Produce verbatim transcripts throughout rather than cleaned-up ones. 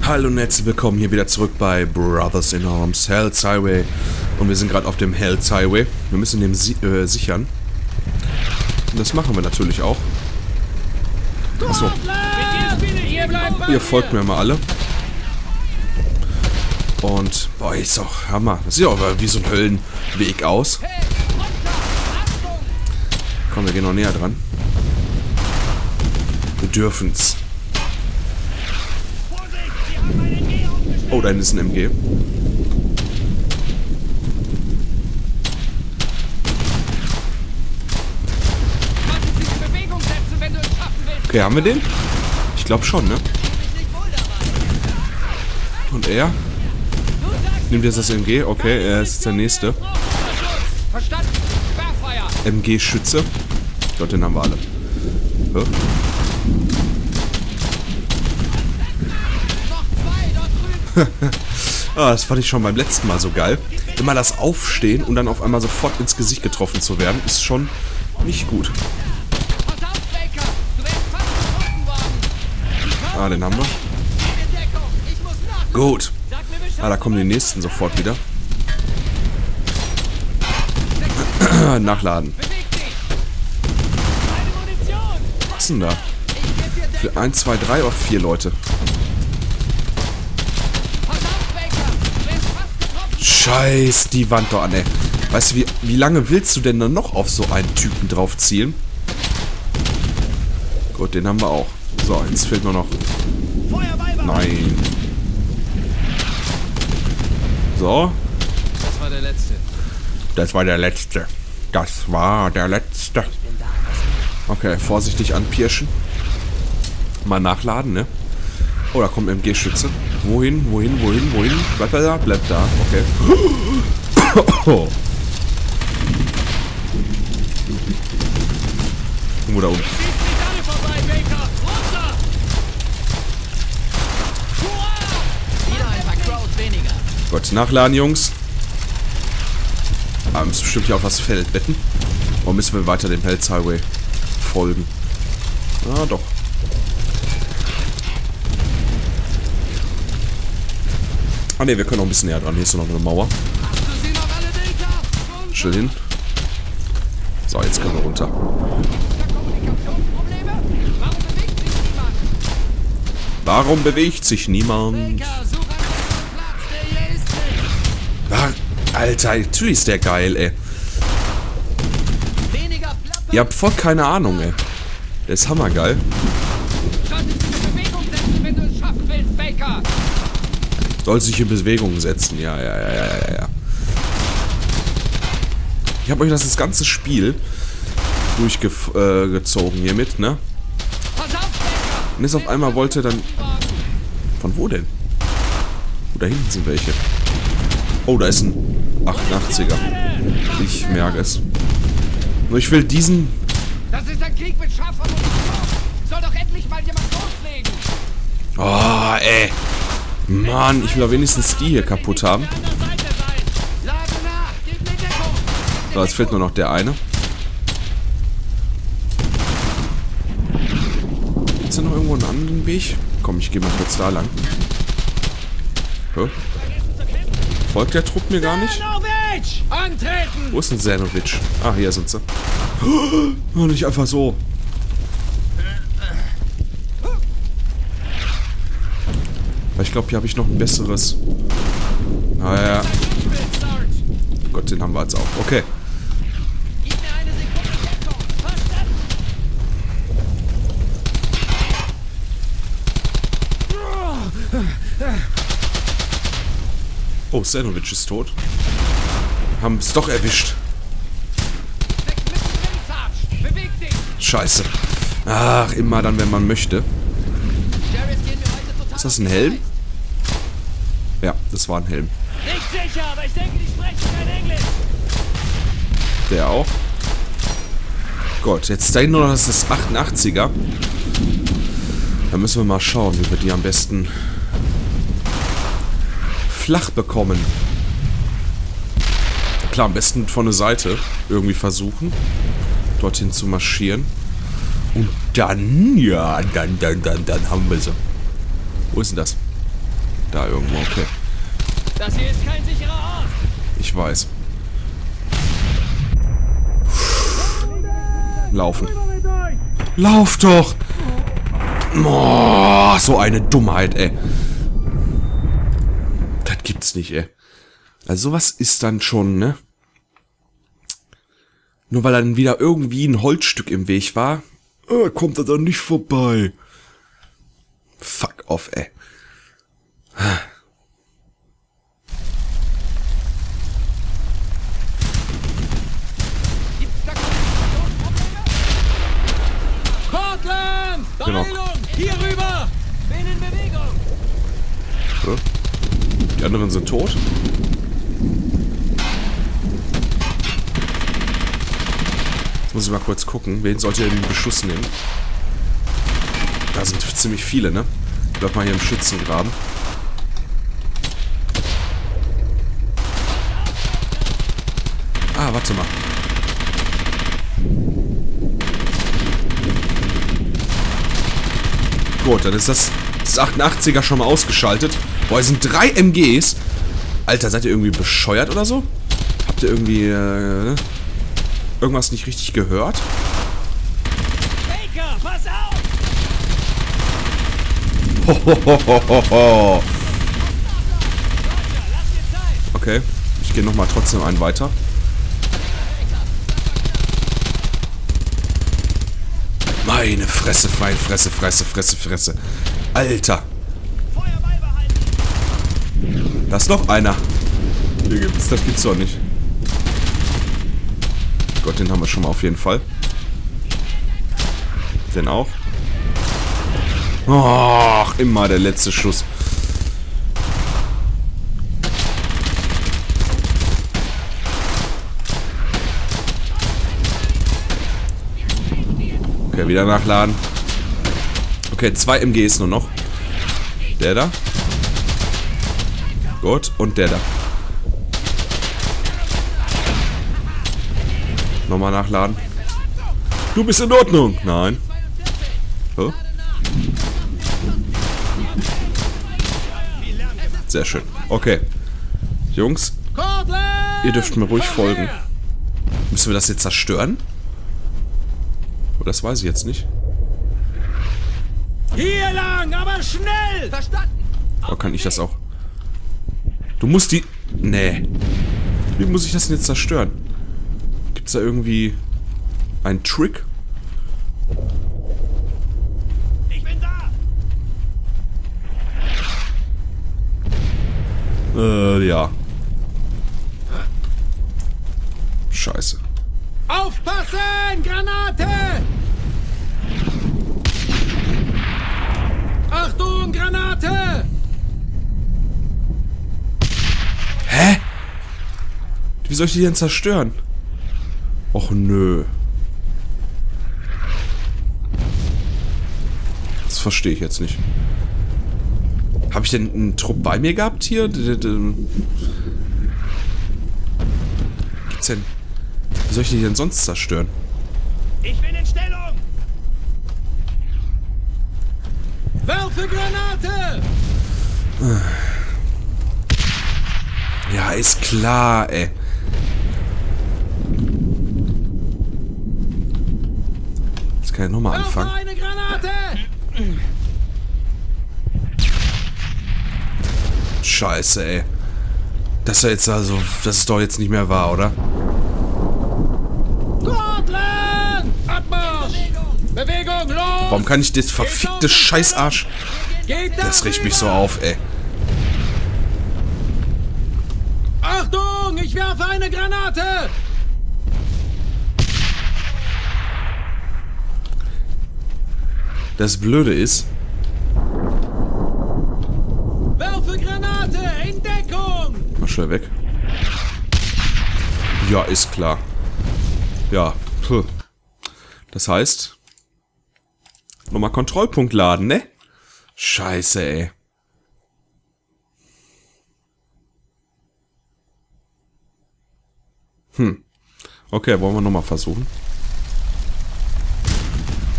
Hallo und herzlich willkommen hier wieder zurück bei Brothers in Arms, Hell's Highway. Und wir sind gerade auf dem Hell's Highway. Wir müssen den si äh, sichern. Und das machen wir natürlich auch. Achso. Ihr folgt mir mal alle. Und, boah, ist doch Hammer. Das sieht auch wie so ein Höllenweg aus. Komm, wir gehen noch näher dran. Wir dürfen's. Oh, da hinten ist ein M G. Okay, haben wir den? Ich glaube schon, ne? Und er? Nimmt jetzt das M G? Okay, er ist der nächste. M G-Schütze. Gott, den haben wir alle. Oh. Ah, das fand ich schon beim letzten Mal so geil. Immer das Aufstehen und dann auf einmal sofort ins Gesicht getroffen zu werden, ist schon nicht gut. Ah, den haben wir. Gut. Ah, da kommen die nächsten sofort wieder. Nachladen. Was ist denn da? Für eins, zwei, drei oder vier Leute? Scheiß die Wand doch an, ey. Weißt du, wie, wie lange willst du denn dann noch auf so einen Typen drauf zielen? Gut, den haben wir auch. So, jetzt fehlt nur noch... Nein. So. Das war der letzte. Das war der letzte. Das war der letzte. Okay, vorsichtig anpirschen. Mal nachladen, ne? Oh, da kommt M G-Schütze. Wohin, wohin, wohin, wohin? Bleibt er da? Bleibt da. Okay. Oh. Irgendwo da unten. Gut, nachladen, Jungs. Ah, müssen bestimmt hier auf das Feld wetten. Oder müssen wir weiter dem Hell's Highway folgen? Ah, doch. Ah ne, wir können noch ein bisschen näher dran. Hier ist noch eine Mauer. Chill hin. So, jetzt können wir runter. Warum bewegt sich niemand? Ah, Alter, natürlich ist der geil, ey. Ihr habt voll keine Ahnung, ey. Der ist hammergeil. Soll sich in Bewegung setzen, ja, ja, ja, ja, ja, ja. Ich habe euch das, das ganze Spiel durchgezogen äh, hier mit, ne? Und jetzt auf einmal wollte dann... Von wo denn? Oh, da hinten sind welche. Oh, da ist ein achtundachtziger. Ich merke es. Nur ich will diesen... Das ist ein Krieg mit scharfer Munition. Soll doch endlich mal jemand loslegen. Oh, ey. Mann, ich will doch wenigstens die hier kaputt haben. So, jetzt fehlt nur noch der eine. Ist da noch irgendwo einen anderen Weg? Komm, ich gehe mal kurz da lang. Hä? Folgt der Trupp mir gar nicht? Wo ist denn Zenovic? Ah, hier sind sie. Oh, nicht einfach so. Ich glaube, hier habe ich noch ein besseres. Naja. Gott, den haben wir jetzt auch. Okay. Oh, Zenovic ist tot. Haben es doch erwischt. Scheiße. Ach, immer dann, wenn man möchte. Ist das ein Helm? Ja, das war ein Helm. Nicht sicher, aber ich denke, die sprechen kein Englisch. Der auch. Gott, jetzt dahin nur noch das achtundachtziger. Da müssen wir mal schauen, wie wir die am besten flach bekommen. Klar, am besten von der Seite irgendwie versuchen, dorthin zu marschieren. Und dann, ja, dann, dann, dann, dann haben wir sie. Wo ist denn das? Da irgendwo, okay. Das hier ist kein sicherer Ort. Ich weiß. Laufen. Lauf doch! Oh, so eine Dummheit, ey. Das gibt's nicht, ey. Also sowas ist dann schon, ne? Nur weil dann wieder irgendwie ein Holzstück im Weg war, äh, kommt er dann nicht vorbei. Fuck off, ey. Portland! Genau. Hier rüber! Bin in Bewegung! So. Die anderen sind tot. Jetzt muss ich mal kurz gucken. Wen sollte er in den Beschuss nehmen? Da sind ziemlich viele, ne? Ich bleib mal hier im Schützengraben. Ah, warte mal. Gut, dann ist das, das achtundachtziger schon mal ausgeschaltet. Boah, hier sind drei M Gs. Alter, seid ihr irgendwie bescheuert oder so? Habt ihr irgendwie äh, irgendwas nicht richtig gehört? Baker, pass auf! Hohohohoho. Okay, ich gehe nochmal trotzdem einen weiter. Meine Fresse, meine Fresse, Fresse, Fresse, Fresse. Alter. Da ist noch einer. Hier gibt's, das gibt's doch nicht. Gott, den haben wir schon mal auf jeden Fall. Den auch. Ach, immer der letzte Schuss. Okay, wieder nachladen. Okay, zwei M Gs nur noch. Der da. Gut, und der da. Nochmal nachladen. Du bist in Ordnung. Nein. Oh. Sehr schön. Okay. Jungs, ihr dürft mir ruhig folgen. Müssen wir das jetzt zerstören? Oh, das weiß ich jetzt nicht. Hier lang, aber schnell! Verstanden! Oh, kann ich das auch? Du musst die... Nee. Wie muss ich das denn jetzt zerstören? Gibt's da irgendwie einen Trick? Ich bin da! Äh, ja. Scheiße. Aufpassen! Granate! Achtung, Granate! Hä? Wie soll ich die denn zerstören? Och nö. Das verstehe ich jetzt nicht. Habe ich denn einen Trupp bei mir gehabt hier? Gibt's denn... Wie soll ich die denn sonst zerstören? Ich bin in Stellung! Werfe Granate! Ja, ist klar, ey. Jetzt kann ich nochmal anfangen. Werfe eine Granate! Scheiße, ey. Das ist ja jetzt also... Das ist doch jetzt nicht mehr wahr, oder? Portland! Abmarsch! Bewegung, los! Warum kann ich das verfickte Scheißarsch... Geht Das riecht mich so auf, ey. Achtung! Ich werfe eine Granate! Das Blöde ist... Werfe Granate! In Deckung! Mal schnell weg. Ja, ist klar. Ja. Puh. Das heißt... Nochmal Kontrollpunkt laden, ne? Scheiße, ey. Hm. Okay, wollen wir nochmal versuchen.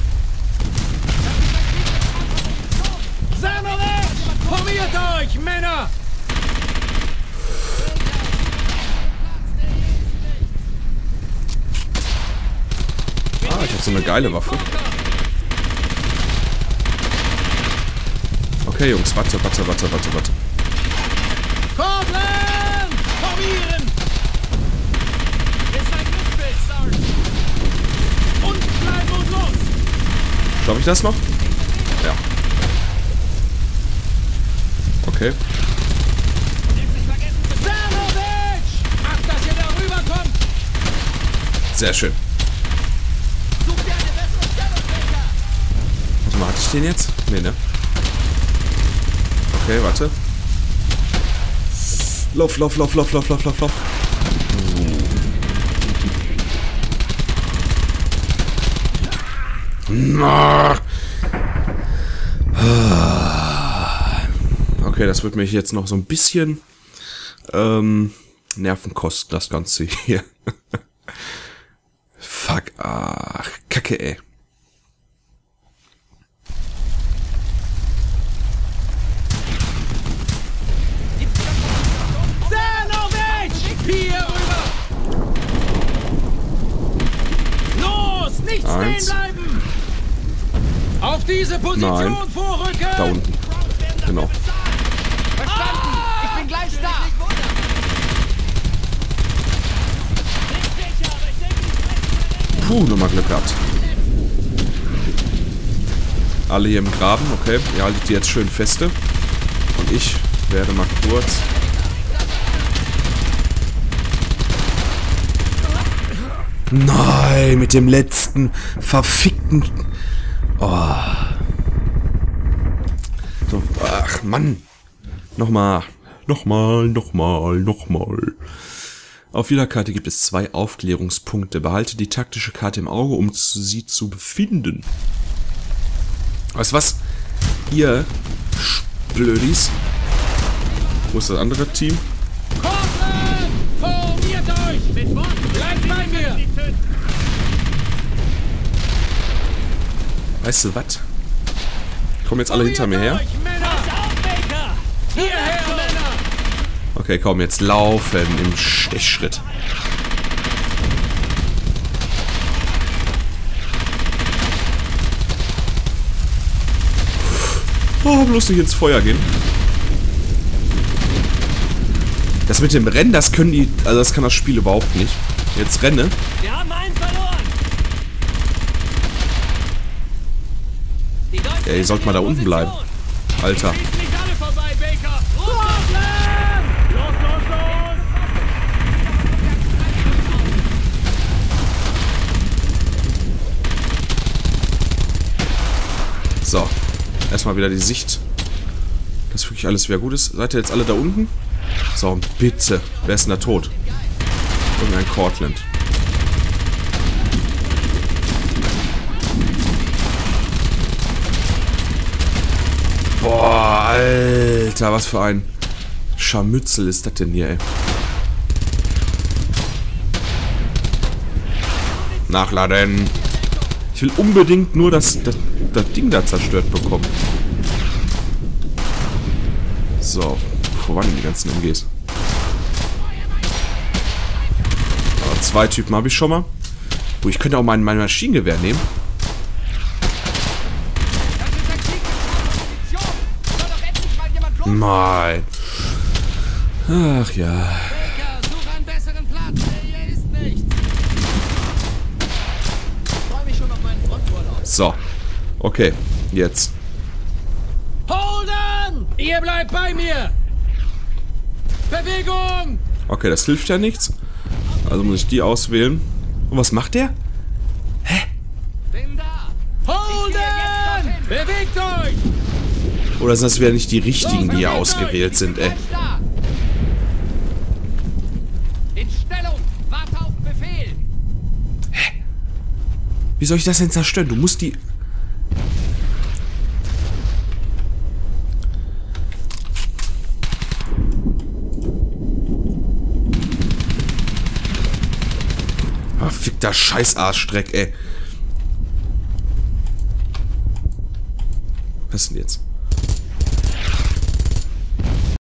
Formiert euch, Männer! geile Waffe. Okay, Jungs, warte, warte, warte, warte, warte. Cortland! Formieren! Ist ein Luftbild, Sarge! Und bleiben und los! Schaffe ich das noch? Ja. Okay. Zanovic! Macht, dass ihr da rüberkommt! Sehr schön. Such dir eine bessere Stellung, Baker! Warte mal, hatte ich den jetzt? Nee, ne? Okay, warte. Lauf, lauf, lauf, lauf, lauf, lauf, lauf, lauf. Okay, das wird mich jetzt noch so ein bisschen ähm, Nerven kosten, das Ganze hier. Fuck, ach, Kacke, ey. Hier rüber! Los! Nicht Eins. stehen bleiben! Auf diese Position Nein. vorrücken! Da unten. Genau. Verstanden! Ich bin gleich da! Puh, nochmal Glück gehabt. Alle hier im Graben, okay. Ihr haltet die jetzt schön feste. Und ich werde mal kurz... Nein, mit dem letzten verfickten... Oh. So, ach, Mann. Nochmal. Nochmal, nochmal, nochmal. Auf jeder Karte gibt es zwei Aufklärungspunkte. Behalte die taktische Karte im Auge, um sie zu befinden. Weißt du was? Ihr Blödis. Wo ist das andere Team? Cortland! Formiert euch! Mit Worten! Bleibt bei mir! Weißt du was? Kommen jetzt alle hinter mir her? Euch, Männer! Hierher, Männer! Okay, komm, jetzt laufen im Stechschritt. Oh, bloß nicht ins Feuer gehen. Das mit dem Rennen, das können die... Also das kann das Spiel überhaupt nicht. Jetzt renne. Wir haben einen verloren! Ja, ihr sollt mal da unten bleiben. Alter. Nicht alle vorbei, Baker! Cortland! Los, los, los! So. Erstmal wieder die Sicht. Dass wirklich alles wieder gut ist. Seid ihr jetzt alle da unten? So, und bitte. Wer ist denn da tot? Irgendein Cortland. Boah, Alter, was für ein Scharmützel ist das denn hier, ey. Nachladen. Ich will unbedingt nur das, das, das Ding da zerstört bekommen. So, wo waren denn die ganzen M Gs? Aber zwei Typen habe ich schon mal. Oh, ich könnte auch mein, mein Maschinengewehr nehmen. Das ist der Krieg mit Position! Soll doch endlich mal jemand los! Nein. Ach ja. Baker, such einen besseren Platz! Hier ist nichts! Ich freue mich schon auf meinen Fronturlaub. So. Okay, jetzt. Holden! Ihr bleibt bei mir! Bewegung! Okay, das hilft ja nichts. Also muss ich die auswählen. Und was macht der? Bin da! Holden! Bewegt euch! Oder sind das wieder nicht die richtigen, die hier ausgewählt sind, ey? Gleich da! In Stellung! Warte auf Befehl! Wie soll ich das denn zerstören? Du musst die... Ah, fickter Scheiß-Arschstreck, ey. Was ist denn jetzt?